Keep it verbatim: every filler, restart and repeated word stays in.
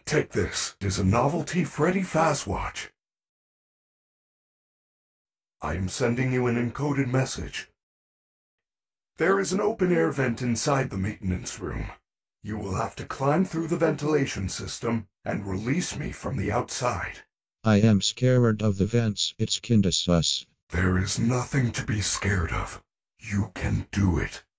Take this. It is a novelty Freddy Fazwatch. I am sending you an encoded message. There is an open-air vent inside the maintenance room. You will have to climb through the ventilation system and release me from the outside. I am scared of the vents. It's kinda sus. There is nothing to be scared of. You can do it.